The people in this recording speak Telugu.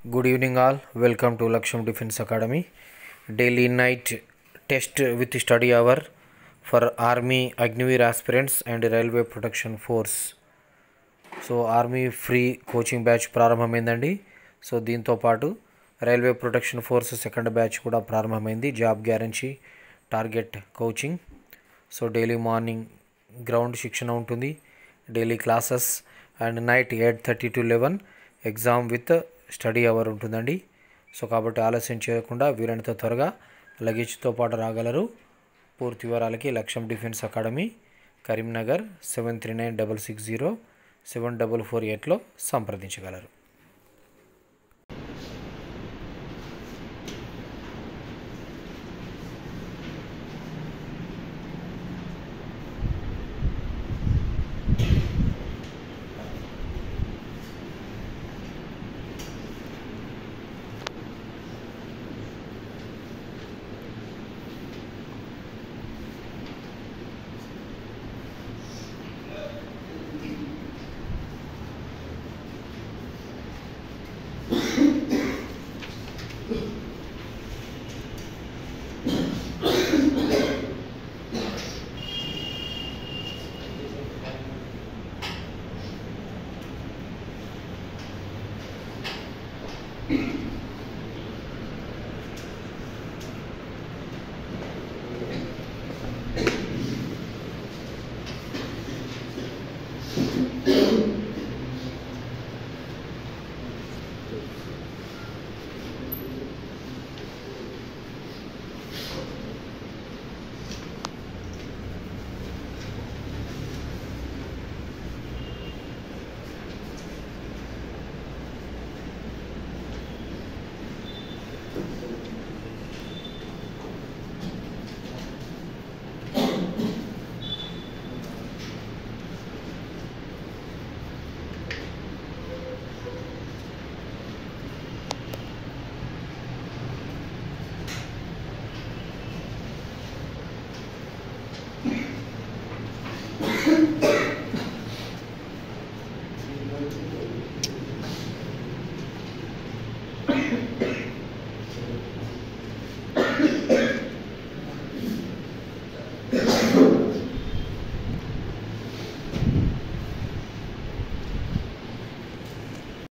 Good evening, all. Welcome to Laksham Defense Academy. Daily night test with study hour for Army Agniveer aspirants and Railway Protection Force. So army free coaching batch ప్రారంభమైందండి. సో దీంతో పాటు railway protection force second batch కూడా ప్రారంభమైంది. Job guarantee target coaching. So daily morning ground శిక్షణ ఉంటుంది, daily classes and night 8:30 to 11 exam with study hour ఉంటుందండి. సో కాబట్టి ఆలస్యం చేయకుండా వీలైనంత త్వరగా లగేజ్తో పాటు రాగలరు. పూర్తి వివరాలకి లక్ష్యం డిఫెన్స్ అకాడమీ, కరీంనగర్ 7396607448లో సంప్రదించగలరు.